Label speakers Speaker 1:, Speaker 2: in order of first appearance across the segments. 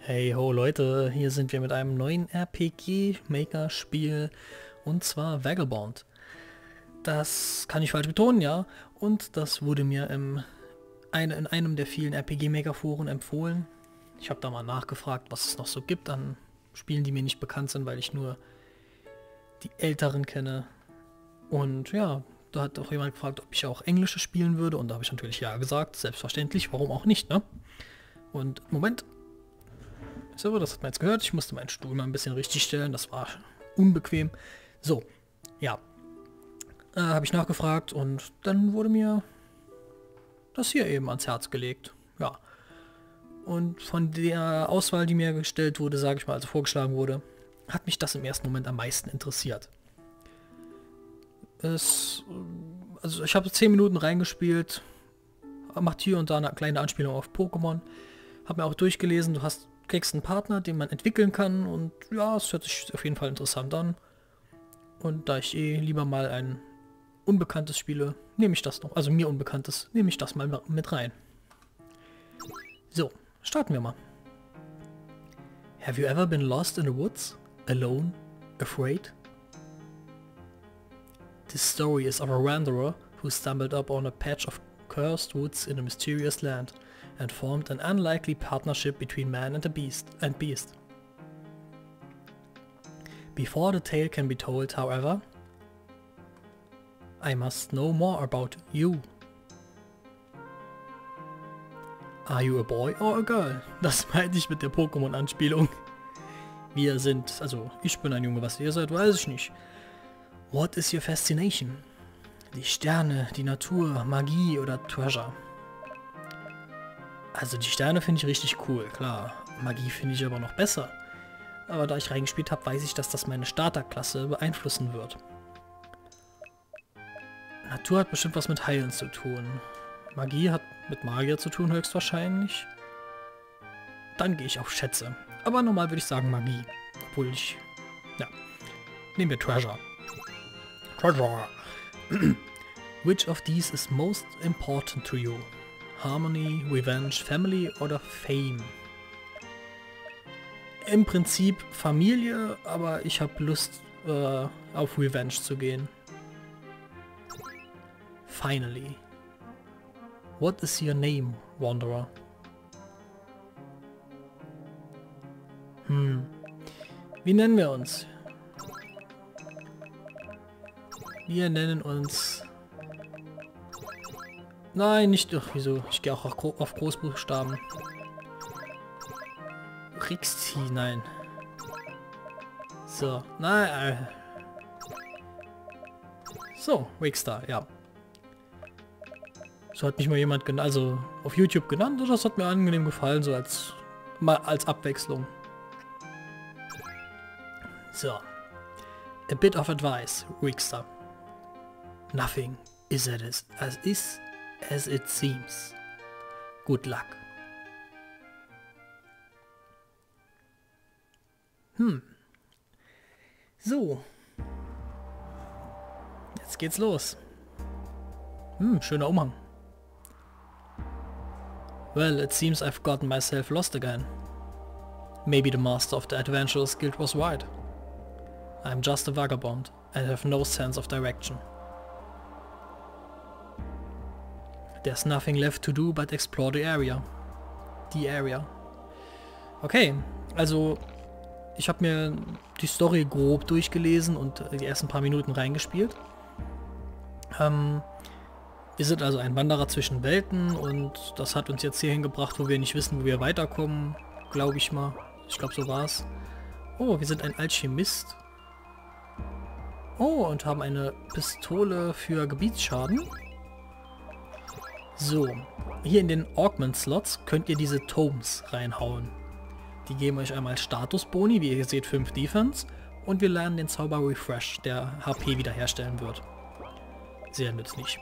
Speaker 1: Hey ho Leute, hier sind wir mit einem neuen RPG-Maker-Spiel und zwar Vagabond. Das kann ich falsch betonen, ja. Und das wurde mir in einem der vielen RPG-Maker-Foren empfohlen. Ich habe da mal nachgefragt, was es noch so gibt an Spielen, die mir nicht bekannt sind, weil ich nur die älteren kenne. Und ja, da hat auch jemand gefragt, ob ich auch Englische spielen würde. Und da habe ich natürlich ja gesagt, selbstverständlich, warum auch nicht, ne? Und Moment. So, das hat man jetzt gehört. Ich musste meinen Stuhl mal ein bisschen richtig stellen. Das war unbequem. So, ja. Habe ich nachgefragt und dann wurde mir das hier eben ans Herz gelegt. Ja. Und von der Auswahl, die mir gestellt wurde, sage ich mal, also vorgeschlagen wurde, hat mich das im ersten Moment am meisten interessiert. Also ich habe 10 Minuten reingespielt, macht hier und da eine kleine Anspielung auf Pokémon. Habe mir auch durchgelesen, kriegst einen Partner, den man entwickeln kann und ja, es hört sich auf jeden Fall interessant an. Und da ich lieber mal ein unbekanntes spiele, nehme ich das noch, also mir unbekanntes, nehme ich das mal mit rein. So, starten wir mal. Have you ever been lost in the woods? Alone? Afraid? This story is of a wanderer who stumbled upon a patch of cursed woods in a mysterious land and formed an unlikely partnership between man and beast. Before the tale can be told, however, I must know more about you. Are you a boy or a girl? Das meinte ich mit der Pokémon-Anspielung. Ich bin ein Junge, was ihr seid, weiß ich nicht. What is your fascination? Die Sterne, die Natur, Magie oder Treasure? Also die Sterne finde ich richtig cool, klar. Magie finde ich aber noch besser. Aber da ich reingespielt habe, weiß ich, dass das meine Starterklasse beeinflussen wird. Natur hat bestimmt was mit Heilen zu tun. Magie hat mit Magier zu tun höchstwahrscheinlich. Dann gehe ich auf Schätze. Aber normal würde ich sagen Magie. Nehmen wir Treasure. Treasure. Which of these is most important to you? Harmony, Revenge, Family oder Fame? Im Prinzip Familie, aber ich habe Lust auf Revenge zu gehen. Finally. What is your name, Wanderer? Wie nennen wir uns? Wir nennen uns... Nein, nicht... Ach, wieso? Ich gehe auch auf Großbuchstaben. Rixti, nein. So, nein. So, Rickstar, ja. So hat mich mal jemand also auf YouTube genannt und das hat mir angenehm gefallen, so als Abwechslung. So. A bit of advice, Rickstar. Nothing is as it seems. Good luck. So. Jetzt geht's los. Schöner Umhang. Well, it seems I've gotten myself lost again. Maybe the master of the Adventurers Guild was right. I'm just a vagabond and have no sense of direction. There's nothing left to do but explore the area. Okay, also ich habe mir die Story grob durchgelesen und die ersten paar Minuten reingespielt. Wir sind also ein Wanderer zwischen Welten und das hat uns jetzt hierhin gebracht, wo wir nicht wissen, wo wir weiterkommen, glaube ich mal. Ich glaube, so war's. Oh, wir sind ein Alchemist. Oh, und haben eine Pistole für Gebietsschaden. So, hier in den Augment-Slots könnt ihr diese Tomes reinhauen. Die geben euch einmal Statusboni, wie ihr seht 5 Defense, und wir lernen den Zauber Refresh, der HP wiederherstellen wird. Sehr nützlich.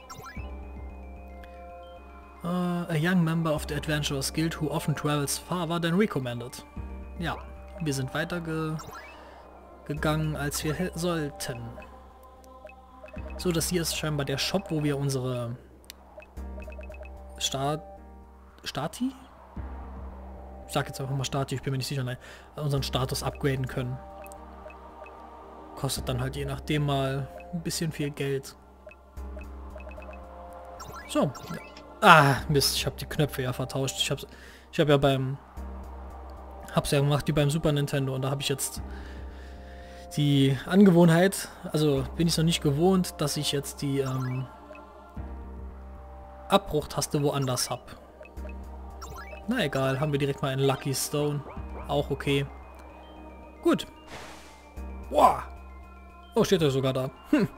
Speaker 1: A young member of the Adventurers Guild who often travels farther than recommended. Ja, wir sind weitergegangen, als wir sollten. So, das hier ist scheinbar der Shop, wo wir unsere Stati? ich sag jetzt einfach mal Status, ich bin mir nicht sicher, nein, unseren Status upgraden können. Kostet dann halt je nachdem mal ein bisschen viel Geld. So. Ah, Mist, ich habe die Knöpfe ja vertauscht. Ich habe ja hab's ja gemacht wie beim Super Nintendo und da habe ich jetzt die Angewohnheit, also bin ich noch nicht gewohnt, dass ich jetzt die Abbruchtaste woanders habe. Na egal, haben wir direkt mal einen Lucky Stone. Auch okay. Gut. Boah. Oh, steht er sogar da. Hm.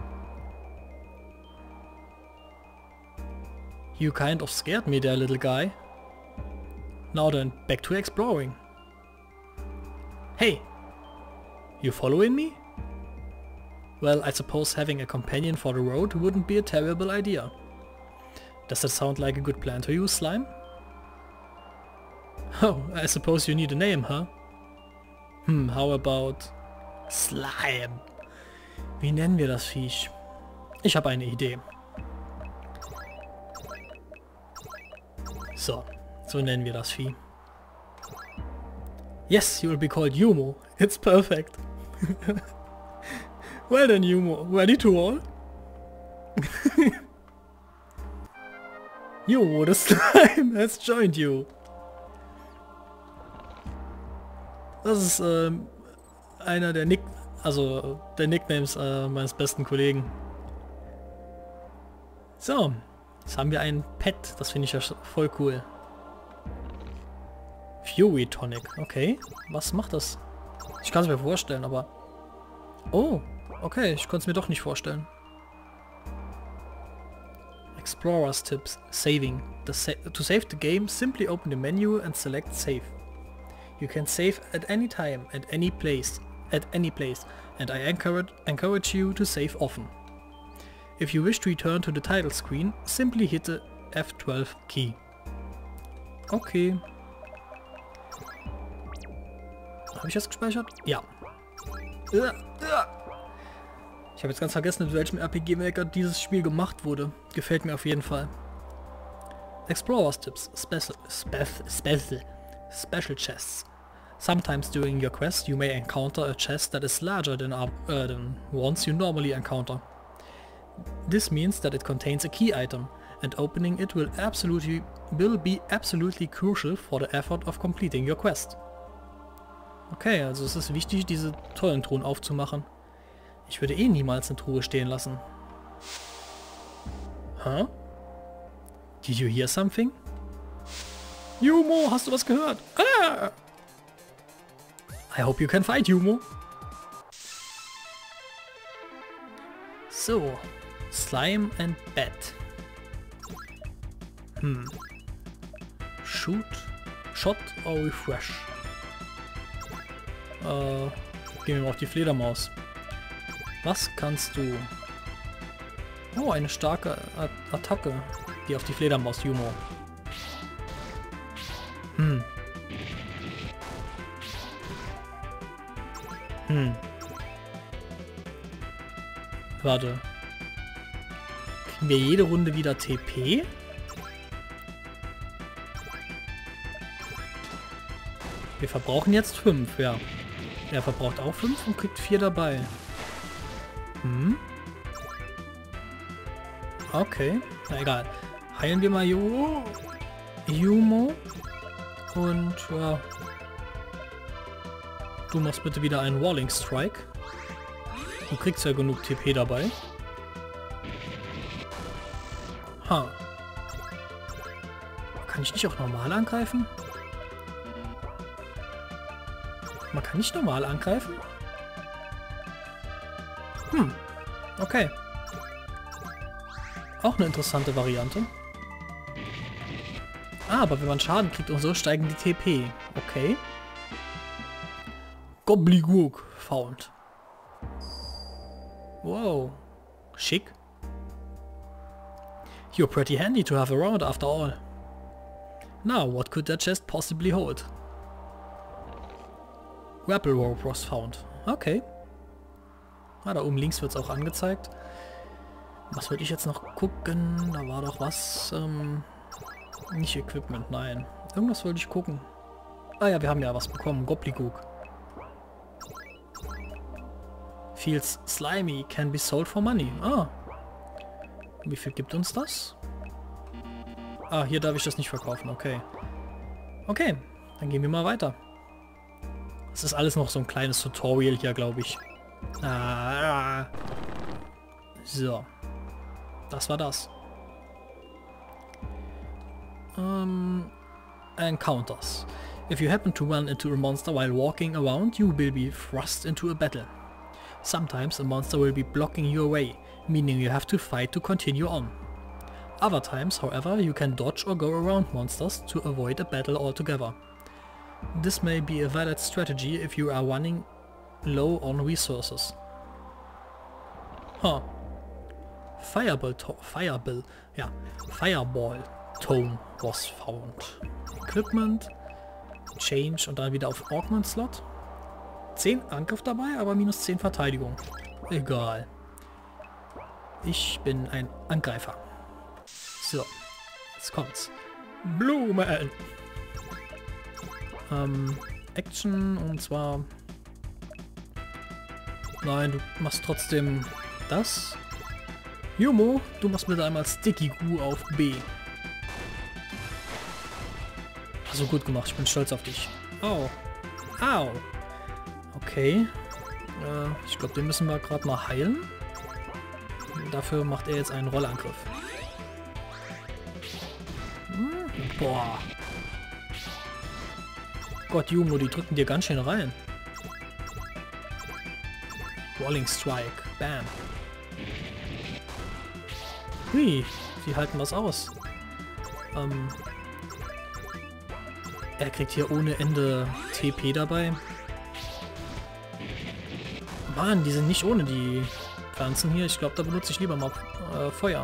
Speaker 1: You kind of scared me there, little guy. Now then, back to exploring. Hey! You following me? Well, I suppose having a companion for the road wouldn't be a terrible idea. Does that sound like a good plan to you, Slime? Oh, I suppose you need a name, huh? How about... Slime. Wie nennen wir das Viech? Ich habe eine Idee. So nennen wir das Vieh. Yes, you will be called Yumo. It's perfect. Well then, Yumo, ready to roll? Yumo, the slime has joined you. Das ist einer der Nicknames meines besten Kollegen. So, jetzt haben wir einen Pet, das finde ich ja voll cool. Fury Tonic, okay. Was macht das? Ich kann es mir vorstellen, aber... Oh, okay, ich konnte es mir doch nicht vorstellen. Explorers Tips. Saving. To save the game, simply open the menu and select Save. You can save at any time, at any place, and I encourage you to save often. If you wish to return to the title screen, simply hit the F12 key. Okay. Habe ich das gespeichert? Ja. Ich habe jetzt ganz vergessen, mit welchem RPG Maker dieses Spiel gemacht wurde. Gefällt mir auf jeden Fall. Explorers Tips. Special chests. Sometimes during your quest you may encounter a chest that is larger than ones you normally encounter. This means that it contains a key item, and opening it will be absolutely crucial for the effort of completing your quest. Okay, also es ist wichtig, diese tollen Truhen aufzumachen. Ich würde eh niemals eine Truhe stehen lassen. Huh? Did you hear something? Yumo, hast du was gehört? Ah! I hope you can fight, Yumo. So, Slime and Bat. Shoot, Shot or Refresh? Gehen wir mal auf die Fledermaus. Was kannst du? Oh, eine starke Attacke. Geh auf die Fledermaus, Yumo. Warte. Kriegen wir jede Runde wieder TP? Wir verbrauchen jetzt 5, ja. Er verbraucht auch 5 und kriegt 4 dabei. Okay, na egal. Heilen wir mal Yumo. Und ja. Du machst bitte wieder einen Walling Strike. Du kriegst ja genug TP dabei. Kann ich nicht auch normal angreifen? Man kann nicht normal angreifen? Okay. Auch eine interessante Variante. Ah, aber wenn man Schaden kriegt und so, steigen die TP. Okay. Gobbledygook found. Wow. Schick. You're pretty handy to have around after all. Now, what could that chest possibly hold? Grapple Rope was found. Okay. Ah, da oben links wird es auch angezeigt. Was wollte ich jetzt noch gucken? Da war doch was. Nicht Equipment, nein. Irgendwas wollte ich gucken. Ah ja, wir haben ja was bekommen. Gobbledygook. Feels slimy, can be sold for money. Ah. Wie viel gibt uns das? Ah, hier darf ich das nicht verkaufen. Okay. Okay, dann gehen wir mal weiter. Das ist alles noch so ein kleines Tutorial hier, glaube ich. So. Das war das. Encounters. If you happen to run into a monster while walking around, you will be thrust into a battle. Sometimes a monster will be blocking your way, meaning you have to fight to continue on. Other times, however, you can dodge or go around monsters to avoid a battle altogether. This may be a valid strategy if you are running low on resources. Huh. Fireball Tome was found. Equipment, Change und dann wieder auf Augment Slot. 10 Angriff dabei, aber minus 10 Verteidigung. Egal. Ich bin ein Angreifer. So, jetzt kommt's. Blumen! Action und zwar... Nein, du machst trotzdem das. Yumo, du machst bitte einmal Sticky Goo auf B. Also gut gemacht, ich bin stolz auf dich. Au. Au. Okay. Ich glaube, den müssen wir gerade mal heilen. Dafür macht er jetzt einen Rollangriff. Boah. Gott, Yumo, die drücken dir ganz schön rein. Rolling Strike. Bam. Hui, sie halten was aus. Er kriegt hier ohne Ende TP dabei. Mann, die sind nicht ohne die Pflanzen hier. Ich glaube, da benutze ich lieber mal Feuer.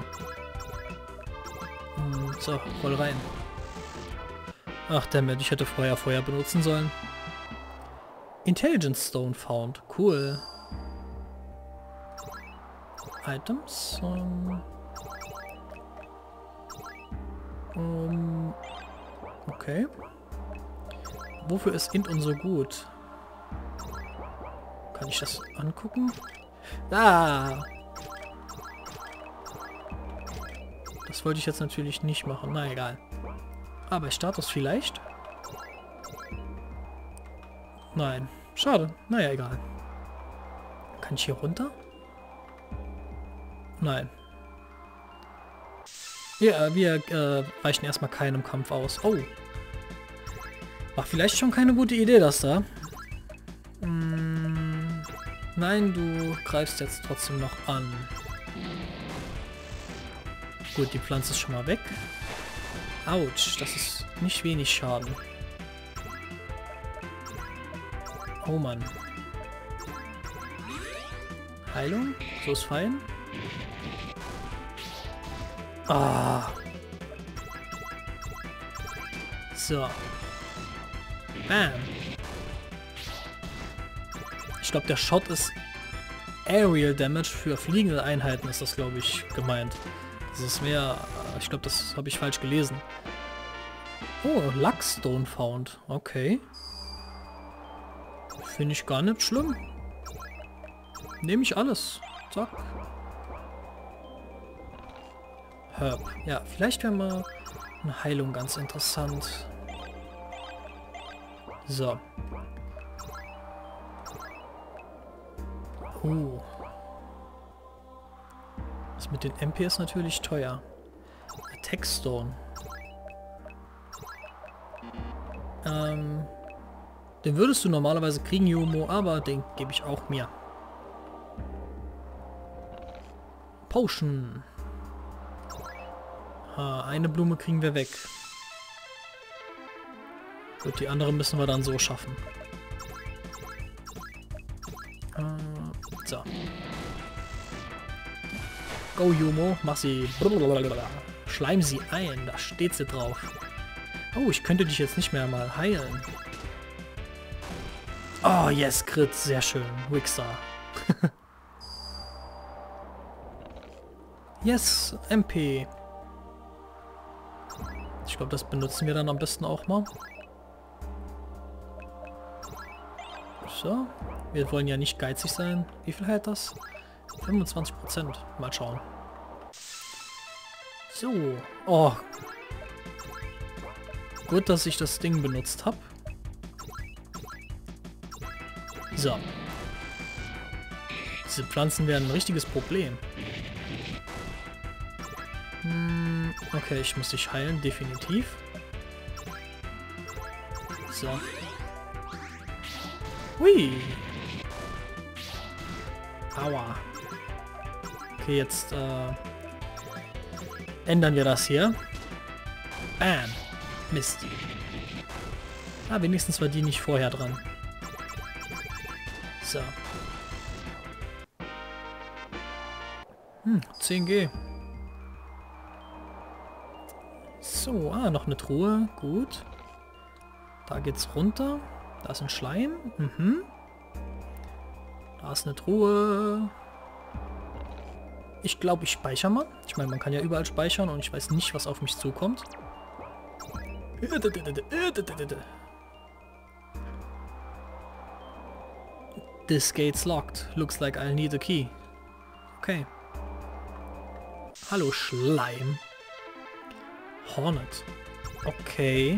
Speaker 1: So, voll rein. Ach, dammit, ich hätte vorher Feuer benutzen sollen. Intelligence Stone found. Cool. Items. Okay. Wofür ist Int und so gut? Kann ich das angucken? Ah! Das wollte ich jetzt natürlich nicht machen. Na egal. Aber Status vielleicht? Nein. Schade. Naja, egal. Kann ich hier runter? Nein. Ja, wir weichen erstmal keinem Kampf aus. Oh. War vielleicht schon keine gute Idee, das da. Nein, du greifst jetzt trotzdem noch an. Gut, die Pflanze ist schon mal weg. Autsch, das ist nicht wenig Schaden. Oh Mann. Heilung? So ist fein. Ah. So. Bam. Ich glaube, der Shot ist Aerial Damage für fliegende Einheiten, ist das, glaube ich, gemeint. Das ist mehr... Ich glaube, das habe ich falsch gelesen. Oh, Luckstone found. Okay. Finde ich gar nicht schlimm. Nehme ich alles. Zack. Herb. Ja, vielleicht wäre mal eine Heilung ganz interessant. So. Das mit den MP ist natürlich teuer. Attack Stone. Den würdest du normalerweise kriegen, Yumo, aber den gebe ich auch mir. Potion. Eine Blume kriegen wir weg. Gut, die andere müssen wir dann so schaffen. So. Go, Yumo, mach sie. Schleim sie ein, da steht sie drauf. Oh, ich könnte dich jetzt nicht mehr mal heilen. Oh, yes, Crit, sehr schön. Wixer. Yes, MP. Ich glaube, das benutzen wir dann am besten auch mal. So. Wir wollen ja nicht geizig sein. Wie viel hält das? 25%. Mal schauen. So. Oh. Gut, dass ich das Ding benutzt habe. So. Diese Pflanzen werden ein richtiges Problem. Okay, ich muss dich heilen, definitiv. So. Hui. Aua. Okay, jetzt ändern wir das hier. Bam. Mist. Ah, wenigstens war die nicht vorher dran. So. 10G. So, noch eine Truhe. Gut. Da geht's runter. Da ist ein Schleim. Da ist eine Truhe. Ich glaube, ich speichere mal. Ich meine, man kann ja überall speichern und ich weiß nicht, was auf mich zukommt. This gate's locked. Looks like I'll need a key. Okay. Hallo Schleim. Hornet. Okay.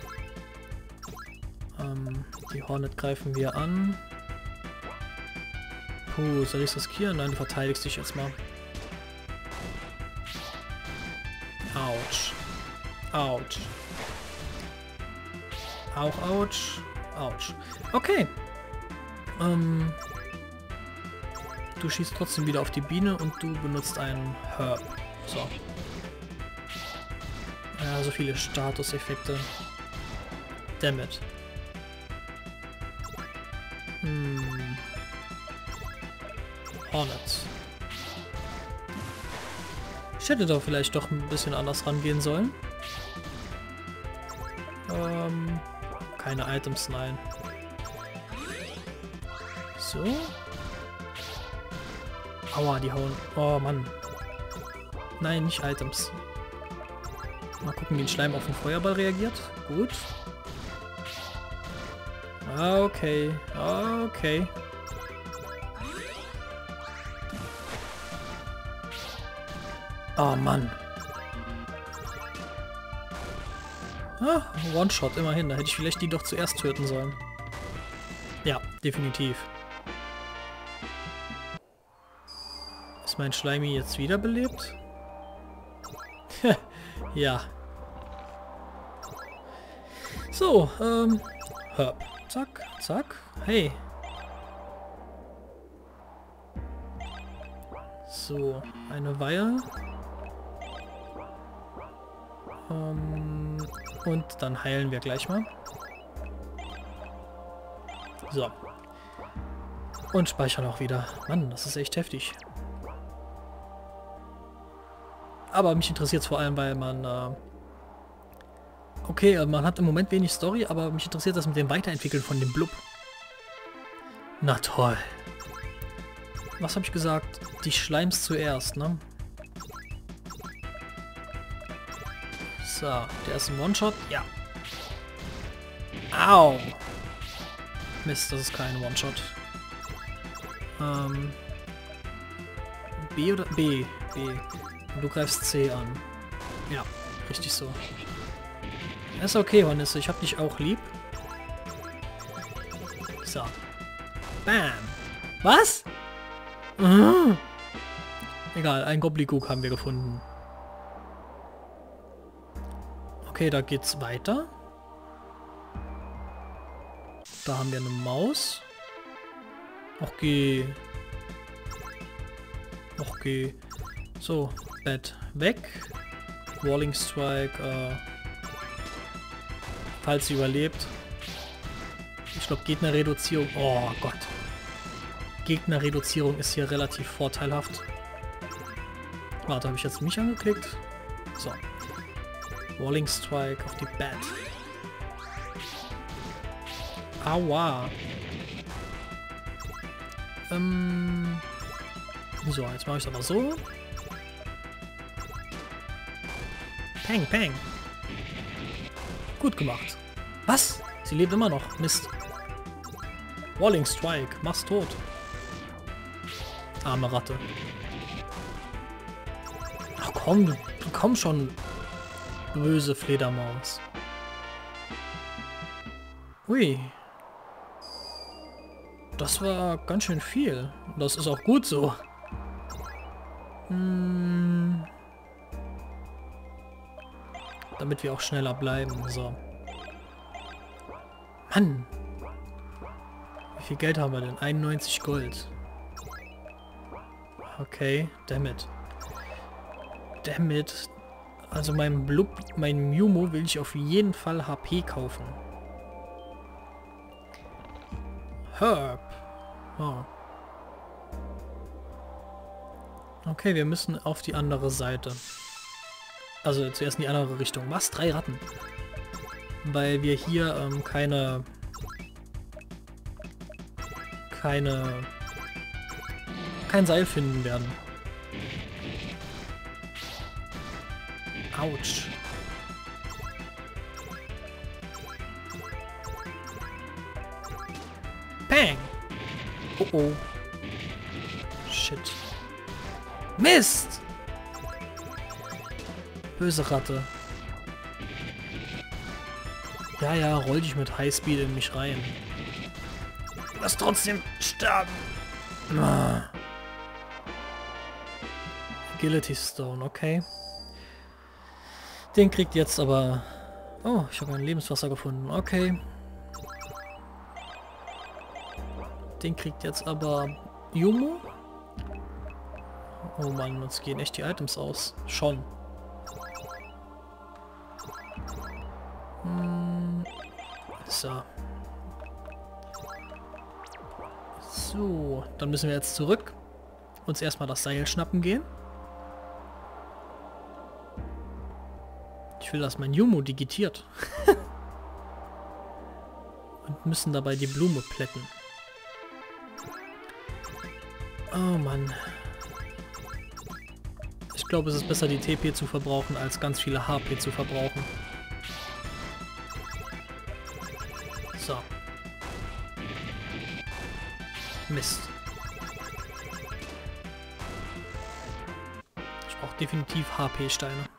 Speaker 1: Die Hornet greifen wir an. Puh, soll ich riskieren? Nein, du verteidigst dich jetzt mal. Autsch. Autsch. Auch Autsch. Autsch. Okay. Du schießt trotzdem wieder auf die Biene und du benutzt einen Herb. So. Ja, so viele Statuseffekte. Dammit. Hornet. Ich hätte da vielleicht doch ein bisschen anders rangehen sollen. Keine Items, nein. So. Aua, die hauen. Oh Mann. Nein, nicht Items. Mal gucken, wie ein Schleim auf den Feuerball reagiert. Gut. Okay. Okay. Oh Mann. One-Shot, immerhin. Da hätte ich vielleicht die doch zuerst töten sollen. Ja, definitiv. Ist mein Schleimi jetzt wiederbelebt? Ja. So, Herb. Zack, zack. Hey. So, eine Weihe. Und dann heilen wir gleich mal. So. Und speichern auch wieder. Mann, das ist echt heftig. Aber mich interessiert es vor allem, weil man... okay, man hat im Moment wenig Story, aber mich interessiert das mit dem Weiterentwickeln von dem Blub. Na toll. Was habe ich gesagt? Die Schleims zuerst, ne? So, der ist ein One-Shot. Ja. Au. Mist, das ist kein One-Shot. B oder... B. B. Und du greifst C an. Ja, richtig so. Ist okay, Hornisse. Ich hab dich auch lieb. So. Bam. Was? Egal, ein Gobbledygook haben wir gefunden. Okay, da geht's weiter. Da haben wir eine Maus. Okay. Okay. So, Bett weg. Walling Strike, falls sie überlebt. Ich glaube, Gegnerreduzierung. Oh Gott. Gegnerreduzierung ist hier relativ vorteilhaft. Warte, habe ich jetzt mich angeklickt? So. Walling Strike auf die Bat. Aua. So, jetzt mache ich es aber so. Peng, peng. Gut gemacht. Was? Sie lebt immer noch. Mist. Walling Strike. Mach's tot. Arme Ratte. Ach komm, du komm schon. Böse Fledermaus. Ui. Das war ganz schön viel. Das ist auch gut so. Damit wir auch schneller bleiben. So. Mann. Wie viel Geld haben wir denn? 91 Gold. Okay, dammit. Dammit. Also mein Miumo will ich auf jeden Fall HP kaufen. Herb. Oh. Okay, wir müssen auf die andere Seite. Also zuerst in die andere Richtung. Was? 3 Ratten? Weil wir hier kein Seil finden werden. Autsch. Bang! Oh oh. Shit. Mist! Böse Ratte. Ja, ja, roll dich mit Highspeed in mich rein. Lass trotzdem sterben. Ah. Agility Stone, okay. Den kriegt jetzt aber... Oh, ich habe ein Lebenswasser gefunden. Okay. Den kriegt jetzt aber Yumo. Oh Mann, uns gehen echt die Items aus. Schon. So. So, dann müssen wir jetzt zurück. Uns erstmal das Seil schnappen gehen. Ich will, dass mein Yumo digitiert. Und müssen dabei die Blume plätten. Oh Mann. Ich glaube, es ist besser, die TP zu verbrauchen, als ganz viele HP zu verbrauchen. So. Mist. Ich brauche definitiv HP-Steine.